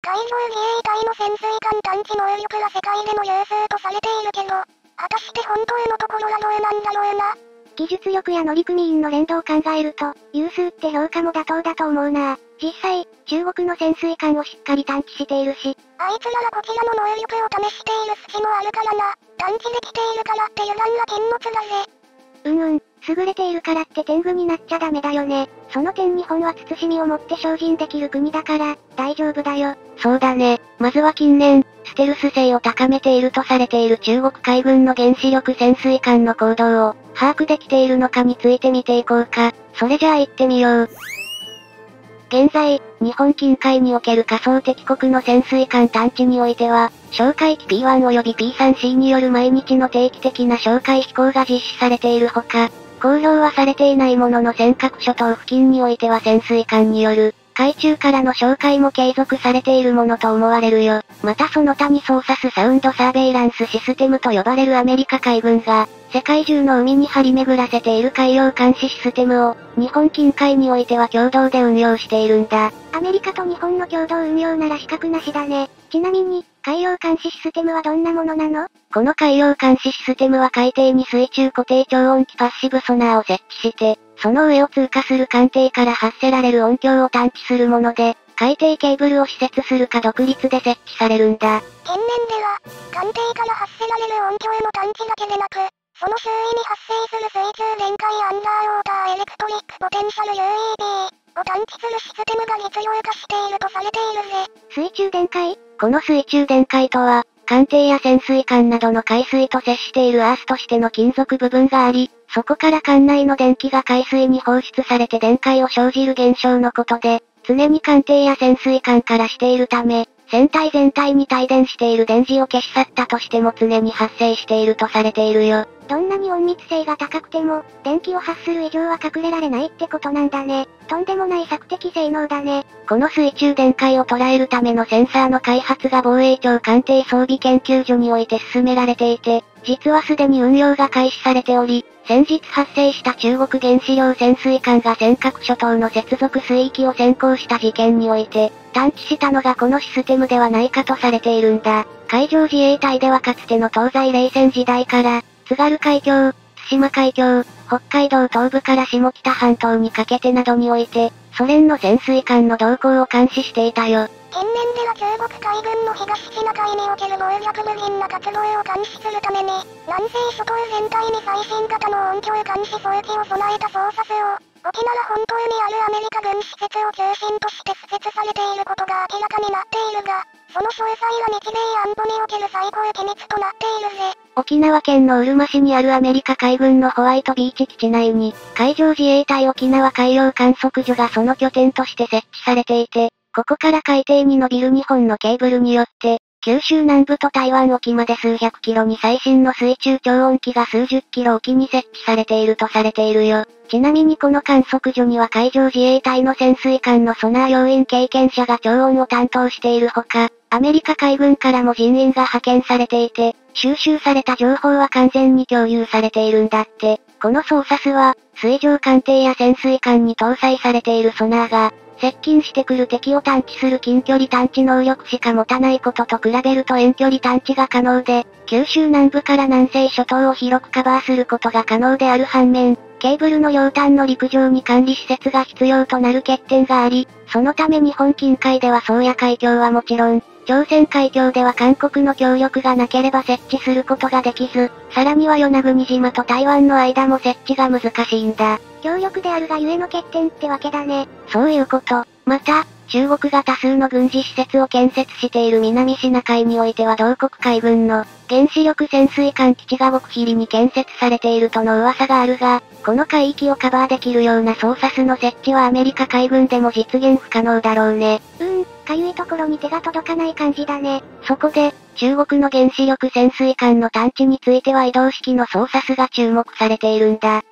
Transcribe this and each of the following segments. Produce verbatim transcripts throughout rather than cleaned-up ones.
海上自衛隊の潜水艦探知能力は世界でも有数とされているけど、果たして本当のところはどうなんだろうな。 技術力や乗組員の連動を考えると、有数って評価も妥当だと思うな。実際、中国の潜水艦をしっかり探知しているし。 あいつらはこちらの能力を試している隙もあるからな。探知できているからって油断は禁物だぜ。 うんうん、優れているからって天狗になっちゃダメだよね。その点日本は慎みを持って精進できる国だから、大丈夫だよ。 そうだね。まずは近年、ステルス性を高めているとされている中国海軍の原子力潜水艦の行動を、把握できているのかについて見ていこうか。それじゃあ行ってみよう。現在、日本近海における仮想敵国の潜水艦探知においては、哨戒機 ピーワン 及び ピースリーシー による毎日の定期的な哨戒飛行が実施されているほか、公表はされていないものの尖閣諸島付近においては潜水艦による、海中からの哨戒も継続されているものと思われるよ。またその他にソーサスサウンドサーベイランスシステムと呼ばれるアメリカ海軍が、世界中の海に張り巡らせている海洋監視システムを、日本近海においては共同で運用しているんだ。 アメリカと日本の共同運用なら資格なしだね。ちなみに、海洋監視システムはどんなものなの？ この海洋監視システムは海底に水中固定超音機パッシブソナーを設置して、その上を通過する艦艇から発せられる音響を探知するもので、海底ケーブルを施設するか独立で設置されるんだ。 近年では、艦艇から発せられる音響の探知だけでなく、その周囲に発生する水中電解アンダーウォーターエレクトリックポテンシャル ユーイーピー を探知するシステムが実用化しているとされているぜ。 水中電解？ この水中電解とは、艦艇や潜水艦などの海水と接しているアースとしての金属部分があり、そこから艦内の電気が海水に放出されて電解を生じる現象のことで、常に艦艇や潜水艦からしているため、船体全体に帯電している電磁を消し去ったとしても常に発生しているとされているよ。 どんなに隠密性が高くても、電気を発する以上は隠れられないってことなんだね。とんでもない索敵性能だね。 この水中電解を捉えるためのセンサーの開発が防衛庁艦艇装備研究所において進められていて、実はすでに運用が開始されており、先日発生した中国原子量潜水艦が尖閣諸島の接続水域を先行した事件において、探知したのがこのシステムではないかとされているんだ。海上自衛隊ではかつての東西冷戦時代から、津軽海峡、対馬海峡、北海道東部から下北半島にかけてなどにおいて、ソ連の潜水艦の動向を監視していたよ。 近年では中国海軍の東シナ海における暴虐無人な活動を監視するために、南西諸島全体に最新型の音響監視装置を備えた操作数を、沖なら本島にあるアメリカ軍施設を中心として敷設されていることが明らかになっているが、その詳細は日米安保における最高機密となっているぜ。 沖縄県のうるま市にあるアメリカ海軍のホワイトビーチ基地内に、海上自衛隊沖縄海洋観測所がその拠点として設置されていて、ここから海底に伸びるにほんのケーブルによって、九州南部と台湾沖まで数百キロに最新の水中超音機が数十キロ沖に設置されているとされているよ。ちなみにこの観測所には海上自衛隊の潜水艦のソナー要員経験者が超音を担当しているほか、アメリカ海軍からも人員が派遣されていて、収集された情報は完全に共有されているんだって。このソーサスは、水上艦艇や潜水艦に搭載されているソナーが、接近してくる敵を探知する近距離探知能力しか持たないことと比べると遠距離探知が可能で、九州南部から南西諸島を広くカバーすることが可能である反面、ケーブルの両端の陸上に管理施設が必要となる欠点があり、そのため日本近海では宗谷海峡はもちろん、朝鮮海峡では韓国の協力がなければ設置することができず、さらには与那国島と台湾の間も設置が難しいんだ。 強力であるがゆえの欠点ってわけだね。 そういうこと。また、中国が多数の軍事施設を建設している南シナ海においては同国海軍の原子力潜水艦基地が極秘裏に建設されているとの噂があるが、この海域をカバーできるようなソーサスの設置はアメリカ海軍でも実現不可能だろうね。 うーん、かゆいところに手が届かない感じだね。 そこで、中国の原子力潜水艦の探知については移動式のソーサスが注目されているんだ。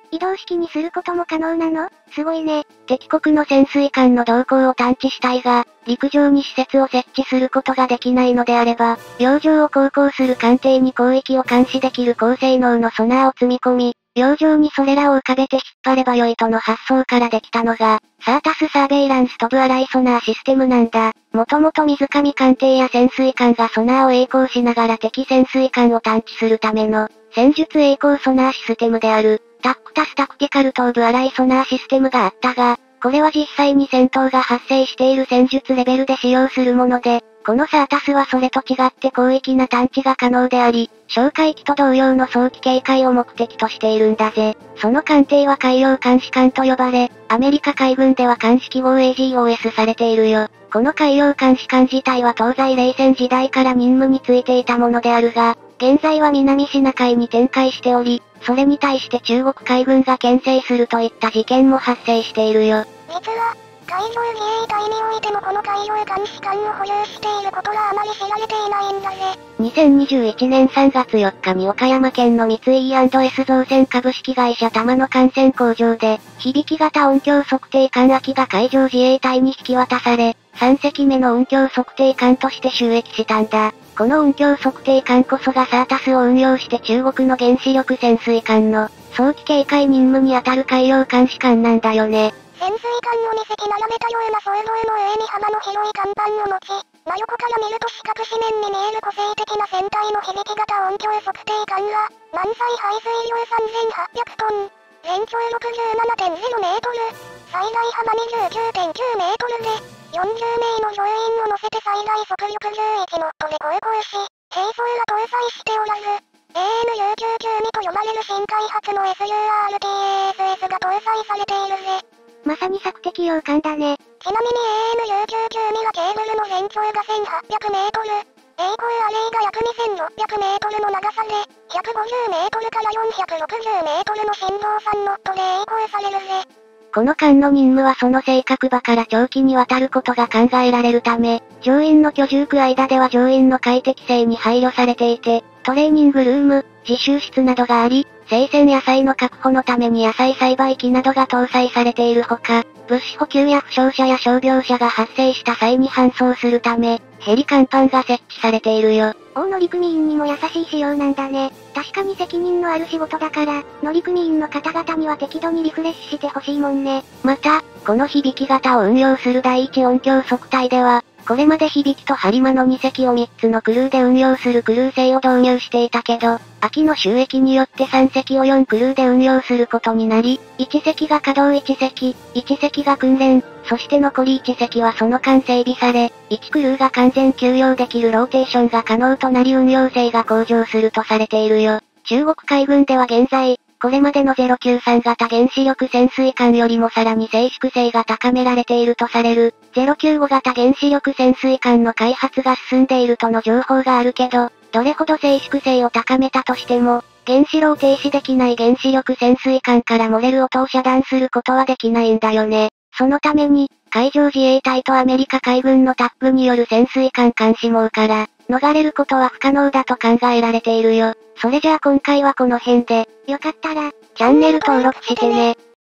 移動式にすることも可能なの？すごいね。 敵国の潜水艦の動向を探知したいが、陸上に施設を設置することができないのであれば、洋上を航行する艦艇に広域を監視できる高性能のソナーを積み込み、洋上にそれらを浮かべて引っ張ればよいとの発想からできたのが、サータスサーベイランス飛ぶ荒いソナーシステムなんだ。もともと水上艦艇や潜水艦がソナーを曳行しながら敵潜水艦を探知するための、戦術曳行ソナーシステムである、タックタスタクティカル東部荒いソナーシステムがあったが、これは実際に戦闘が発生している戦術レベルで使用するもので、このサータスはそれと違って広域な探知が可能であり、哨戒機と同様の早期警戒を目的としているんだぜ。その艦艇は海洋監視艦と呼ばれ、アメリカ海軍では監視記号 エージーオーエス されているよ。この海洋監視艦自体は東西冷戦時代から任務についていたものであるが、現在は南シナ海に展開しており、それに対して中国海軍が牽制するといった事件も発生しているよ。 実は、海上自衛隊においてもこの海洋監視艦を保有していることがあまり知られていないんだぜ。 にせんにじゅういちねんさんがつよっかに岡山県の三井 イーアンドエス 造船株式会社玉野艦船工場で、響き型音響測定艦秋が海上自衛隊に引き渡され、さんせきめの音響測定艦として就役したんだ。この音響測定艦こそがサータスを運用して中国の原子力潜水艦の早期警戒任務に当たる海洋監視艦なんだよね。 潜水艦をにせき並べたような総動の上に幅の広い甲板を持ち、真横から見ると四角四面に見える個性的な船体の響き型音響測定艦が、満載排水量さんぜんはっぴゃくトン、全長 ろくじゅうななてんゼロメートル、最大幅 にじゅうきゅうてんきゅうメートルで、よんじゅうめいの乗員を乗せて最大速力じゅういちノットで航行し、兵装が搭載しておらず、エーエヌユーきゅうきゅうにと呼ばれる新開発の エスユーアールティーエーエスエス が搭載されているぜ。 まさに索敵洋艦だね。 ちなみに エーエヌユーきゅうきゅうにはケーブルの全長がせんはっぴゃくメートル、曳航アレイが約にせんろっぴゃくメートルの長さで、ひゃくごじゅうメートルからよんひゃくろくじゅうメートルの振動さんノットで曳航されるぜ。 この艦の任務はその性格場から長期にわたることが考えられるため、乗員の居住区間では乗員の快適性に配慮されていて、トレーニングルーム、自習室などがあり、生鮮野菜の確保のために野菜栽培機などが搭載されているほか、物資補給や負傷者や傷病者が発生した際に搬送するため、ヘリ甲板が設置されているよ。 大乗組員にも優しい仕様なんだね。確かに責任のある仕事だから、乗組員の方々には適度にリフレッシュしてほしいもんね。 また、この響き型を運用する第一音響測隊では、これまで響きと播磨のにせきをみっつのクルーで運用するクルー制を導入していたけど、秋の収益によってさんせきをよんクルーで運用することになり、いちせきが稼働いちせき、いちせきが訓練、そして残りいちせきはその間整備され、いちクルーが完全休養できるローテーションが可能となり運用性が向上するとされているよ。中国海軍では現在、これまでのゼロきゅうさん型原子力潜水艦よりもさらに静粛性が高められているとされる、ゼロきゅうご型原子力潜水艦の開発が進んでいるとの情報があるけど、どれほど静粛性を高めたとしても、原子炉を停止できない原子力潜水艦から漏れる音を遮断することはできないんだよね。そのために、海上自衛隊とアメリカ海軍のタッグによる潜水艦監視網から、逃れることは不可能だと考えられているよ。それじゃあ今回はこの辺で、 よかったら、 チャンネル登録してね。